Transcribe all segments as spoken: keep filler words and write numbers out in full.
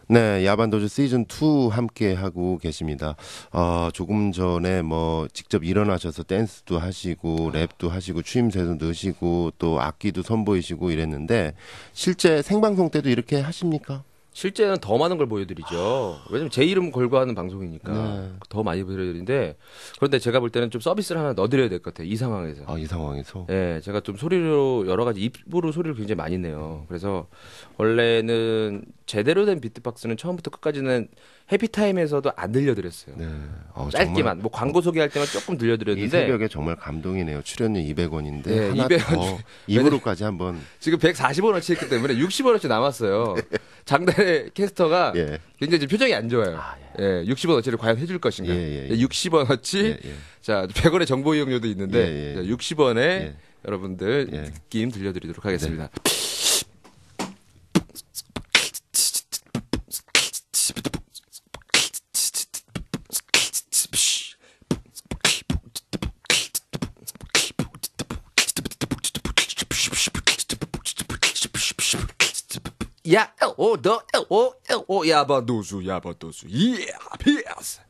네, 야반도주 시즌 투 함께 하고 계십니다. 어, 조금 전에 뭐 직접 일어나셔서 댄스도 하시고 랩도 하시고 추임새도 넣으시고 또 악기도 선보이시고 이랬는데 실제 생방송 때도 이렇게 하십니까? 실제는 더 많은 걸 보여드리죠. 왜냐면 제 이름 걸고 하는 방송이니까 네. 더 많이 보여드리는데 그런데 제가 볼 때는 좀 서비스를 하나 넣어드려야 될 것 같아요. 이 상황에서. 아, 이 상황에서? 네, 제가 좀 소리로 여러 가지 입으로 소리를 굉장히 많이 내요. 그래서 원래는 제대로 된 비트박스는 처음부터 끝까지는 해피타임에서도 안 들려드렸어요. 네. 어, 짧게만. 뭐 광고 소개할 때만 조금 들려드렸는데. 이 새벽에 정말 감동이네요. 출연료 이백 원인데 네, 하나 이백 원 더 입으로까지 한번. 지금 백사십 원어치 했기 때문에 육십 원어치 남았어요. 장단의 캐스터가 예. 굉장히 지금 표정이 안 좋아요. 아, 예, 육십 원어치를 과연 해줄 것인가. 예, 예, 예. 육십 원어치, 예, 예. 자, 백 원의 정보 이용료도 있는데, 예, 예. 자, 육십 원에 예. 여러분들 예. 느낌 들려드리도록 하겠습니다. 야, 오, 너, 오, 오, 야바도수, 야바도수, 예, 피스.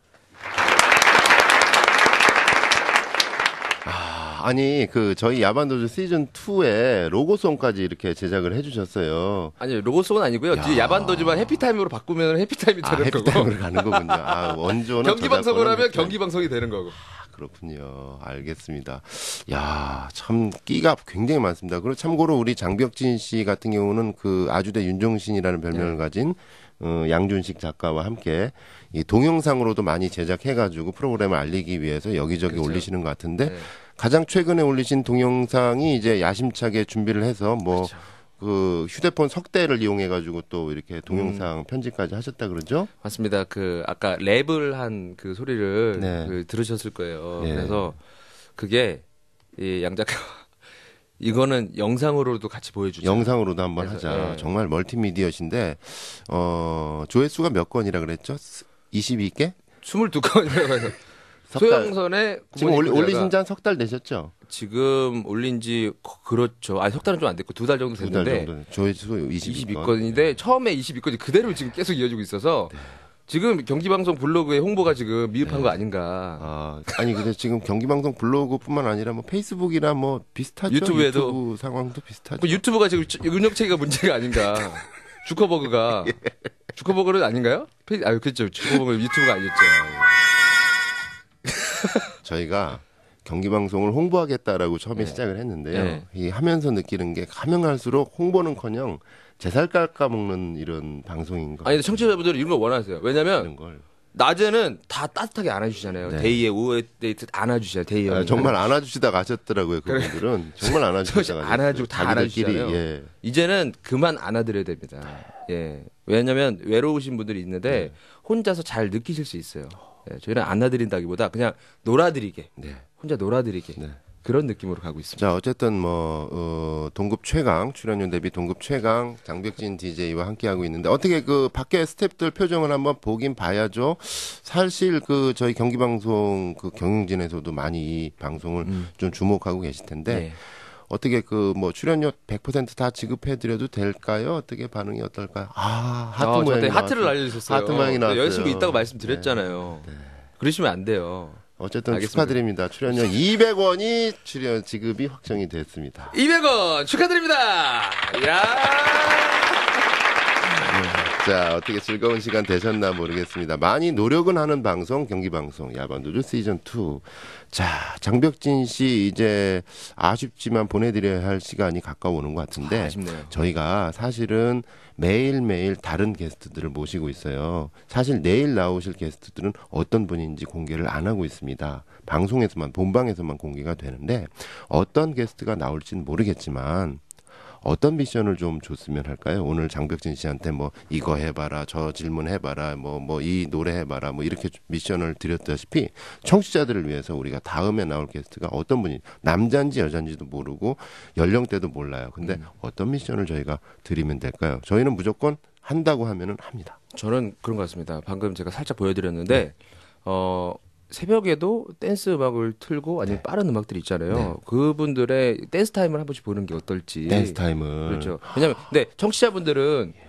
아, 아니 그 저희 야반도주 시즌 투에 로고송까지 이렇게 제작을 해주셨어요. 아니 로고송은 아니고요. 야. 뒤에 야반도지만 해피타임으로 바꾸면 해피타임이 아, 되는 거고. 해피타임으로 가는 거군요. 아, 원조는 경기 방송을 저작권은 하면 해피타임. 경기 방송이 되는 거고. 그렇군요. 알겠습니다. 야, 참 끼가 굉장히 많습니다. 그리고 참고로 우리 장벽진 씨 같은 경우는 그 아주대 윤종신이라는 별명을 네. 가진 어, 양준식 작가와 함께 이 동영상으로도 많이 제작해가지고 프로그램을 알리기 위해서 여기저기 그렇죠. 올리시는 것 같은데 네. 가장 최근에 올리신 동영상이 이제 야심차게 준비를 해서 뭐 그렇죠. 그 휴대폰 석대를 이용해가지고 또 이렇게 동영상 음. 편집까지 하셨다 그러죠? 맞습니다. 그 아까 랩을 한 그 소리를 네. 그 들으셨을 거예요. 네. 그래서 그게 이 양 작가 이거는 영상으로도 같이 보여주죠. 영상으로도 한번 그래서, 하자. 예. 정말 멀티미디어신데 어, 조회수가 몇 건이라 그랬죠? 이십이 개? 스물두 건이라고 해서 석 달. 소영선의 지금 올리, 구몬이 올리신 지 한 석 달 되셨죠? 지금 올린 지 그렇죠. 아니 석 달은 좀 안 됐고 두 달 정도 두 달 됐는데 정도. 조회수 이십이 건. 이십이 건인데 처음에 이십이 건이 그대로 지금 계속 이어지고 있어서 네. 지금 경기방송 블로그에 홍보가 지금 미흡한 거 아닌가. 아, 아니 근데 지금 경기방송 블로그뿐만 아니라 뭐 페이스북이나 뭐 비슷하죠. 유튜브에도. 유튜브 상황도 비슷하죠. 그 유튜브가 지금 운영체계가 문제가 아닌가. 주커버그가 주커버그는 아닌가요? 페이, 아 그렇죠. 주커버그 유튜브가 아니었죠. 저희가 경기방송을 홍보하겠다라고 처음에 네. 시작을 했는데요. 네. 이 하면서 느끼는 게 가면 갈수록 홍보는커녕 제살 깎아먹는 이런 방송인 거. 아니 근데 청취자분들은 이런 거 원하세요. 왜냐면 이런 걸. 낮에는 다 따뜻하게 안아주시잖아요. 네. 데이에 오후에 데이트 안아주시잖아요. 데이에 아, 정말 안아주시다 가셨더라고요. 그분들은 정말 안아주시다 가셨어요. 안아주고 다 자기들끼리, 안아주시잖아요. 예. 이제는 그만 안아드려야 됩니다. 예. 왜냐하면 외로우신 분들이 있는데 네. 혼자서 잘 느끼실 수 있어요. 예. 저희는 안아드린다기보다 그냥 놀아드리게, 네. 혼자 놀아드리게 네. 그런 느낌으로 가고 있습니다. 자, 어쨌든 뭐 어, 동급 최강 출연료 대비 동급 최강 장벽진 디제이와 함께하고 있는데 어떻게 그 밖에 스태프들 표정을 한번 보긴 봐야죠. 사실 그 저희 경기방송 그 경영진에서도 많이 이 방송을 음. 좀 주목하고 계실 텐데 네. 어떻게 그 뭐 출연료 백 퍼센트 다 지급해드려도 될까요? 어떻게 반응이 어떨까요? 아, 하트 아, 모양이 저한테 하트를 나왔어요. 날려주셨어요. 하트 모양이 나왔어요. 여자친구 있다고 말씀드렸잖아요. 네. 그러시면 안 돼요. 어쨌든 알겠습니다. 축하드립니다. 출연료 이백 원이 출연 지급이 확정이 됐습니다. 이백 원 축하드립니다. 야. 자, 어떻게 즐거운 시간 되셨나 모르겠습니다. 많이 노력은 하는 방송, 경기방송, 야반도주 시즌 투. 자, 장벽진 씨 이제 아쉽지만 보내드려야 할 시간이 가까워오는 것 같은데 아, 아쉽네요. 저희가 사실은 매일매일 다른 게스트들을 모시고 있어요. 사실 내일 나오실 게스트들은 어떤 분인지 공개를 안 하고 있습니다. 방송에서만, 본방에서만 공개가 되는데 어떤 게스트가 나올지는 모르겠지만 어떤 미션을 좀 줬으면 할까요? 오늘 장벽진 씨한테 뭐 이거 해봐라, 저 질문 해봐라, 뭐 뭐 이 노래 해봐라, 뭐 이렇게 미션을 드렸다시피 청취자들을 위해서 우리가 다음에 나올 게스트가 어떤 분이 남자인지 여자인지도 모르고 연령대도 몰라요. 근데 음. 어떤 미션을 저희가 드리면 될까요? 저희는 무조건 한다고 하면은 합니다. 저는 그런 것 같습니다. 방금 제가 살짝 보여드렸는데 어. 새벽에도 댄스 음악을 틀고 아니면 네. 빠른 음악들이 있잖아요. 네. 그분들의 댄스 타임을 한 번씩 보는 게 어떨지. 댄스 타임을. 그렇죠. 왜냐면 근데 청취자분들은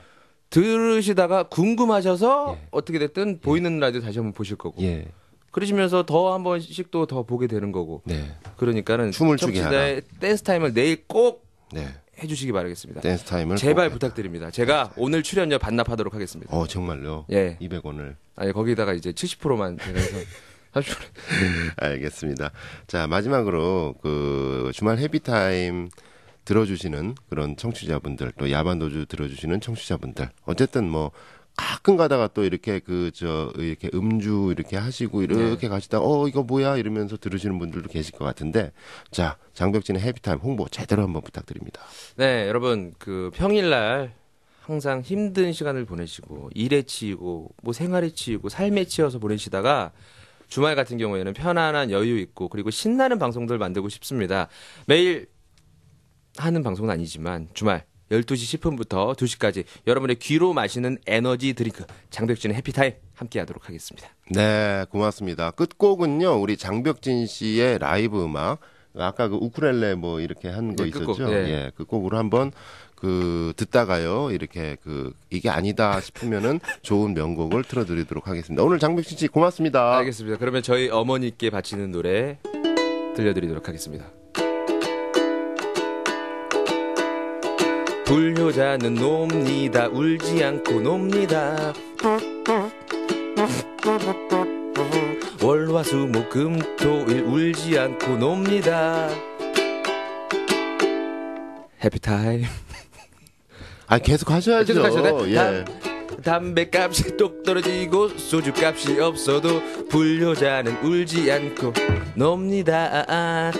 들으시다가 궁금하셔서 예. 어떻게 됐든 보이는 라디오 다시 한번 보실 거고. 예. 그러시면서 더 한 번씩 또 더 보게 되는 거고. 네. 그러니까는 춤을 추게 청취자의 댄스 타임을 내일 꼭 네. 해주시기 바라겠습니다. 댄스 타임을 제발 꼭 부탁드립니다. 제가 오늘 출연료 반납하도록 하겠습니다. 어, 정말요? 예. 이백 원을. 아니 거기다가 이제 칠십 퍼센트만 제가 해서 삼십 퍼센트. 알겠습니다. 자, 마지막으로 그 주말 헤비타임 들어주시는 그런 청취자분들, 또 야반도주 들어주시는 청취자분들, 어쨌든 뭐 가끔 가다가 또 이렇게 그 저 이렇게 음주 이렇게 하시고 이렇게 네. 가시다 어 이거 뭐야 이러면서 들으시는 분들도 계실 것 같은데, 자, 장벽진의 헤비타임 홍보 제대로 한번 부탁드립니다. 네, 여러분 그 평일날 항상 힘든 시간을 보내시고 일에 치이고 뭐 생활에 치이고 삶에 치여서 보내시다가 주말 같은 경우에는 편안한 여유 있고 그리고 신나는 방송들 만들고 싶습니다. 매일 하는 방송은 아니지만 주말 열두 시 십 분부터 두 시까지 여러분의 귀로 마시는 에너지 드링크 장벽진의 해피타임 함께 하도록 하겠습니다. 네, 고맙습니다. 끝곡은요, 우리 장벽진 씨의 라이브 음악, 아까 그 우쿨렐레 뭐 이렇게 한 거 네, 있었죠? 끝곡, 네. 예, 끝곡으로 한번 그 듣다가요, 이렇게 그 이게 아니다 싶으면은 좋은 명곡을 틀어드리도록 하겠습니다. 오늘 장벽진 씨 고맙습니다. 알겠습니다. 그러면 저희 어머니께 바치는 노래 들려드리도록 하겠습니다. 불효자는 놉니다. 울지 않고 놉니다. 월화수목금토일 울지 않고 놉니다. 해피타임. 아, 계속 하셔야죠. 계속 하셔도 돼? 예. 담배값이 똑 떨어지고 소주값이 없어도 불효자는 울지 않고 놉니다.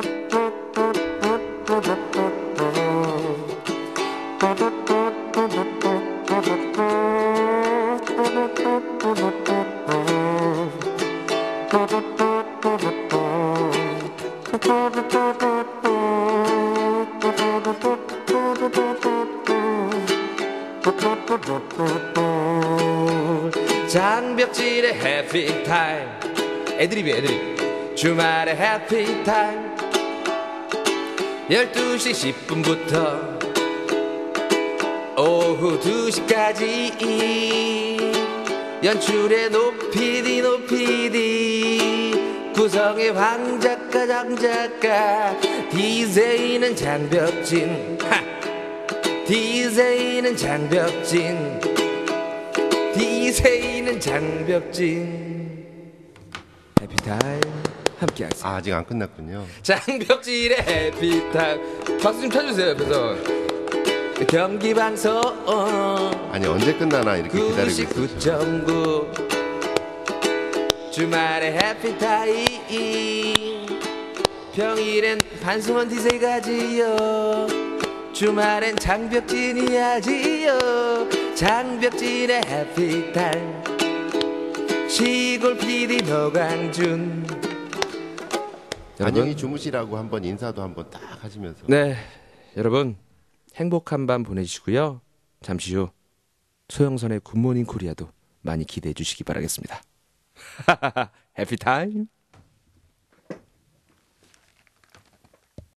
장벽진의 해피타임. 애드립이 애드립. 주말의 해피타임 열두 시 십 분부터 오후 두 시까지 연출의 노피디 노피디 구성의 황작가 장작가 디제이는 장벽진 하! 디제이는 장벽진 디제이는 장벽진 해피타임 함께 하겠습니다. 아, 아직 안 끝났군요. 장벽진의 해피타임 박수 좀 쳐주세요. 옆에서 경기방송 아니, 언제 끝나나 이렇게 기다리고 있었죠. 구십구 점 구 주말의 해피타임 평일엔 반승원 디제이가 지요 주말엔 장벽진이 하지요 장벽진의 해피타임 시골 피디 노광준 안녕히 주무시라고 한번 인사도 한번 딱 하시면서. 네, 여러분 행복한 밤 보내시고요. 잠시 후 소영선의 굿모닝 코리아도 많이 기대해 주시기 바라겠습니다. 해피타임.